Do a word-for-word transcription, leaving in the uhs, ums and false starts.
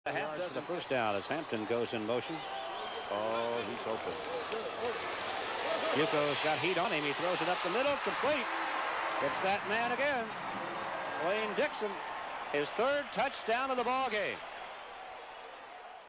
A half does the first down as Hampton goes in motion. Oh, he's open. Hewko's got heat on him. He throws it up the middle, complete. It's that man again. Dwayne Dixon, his third touchdown of the ball game.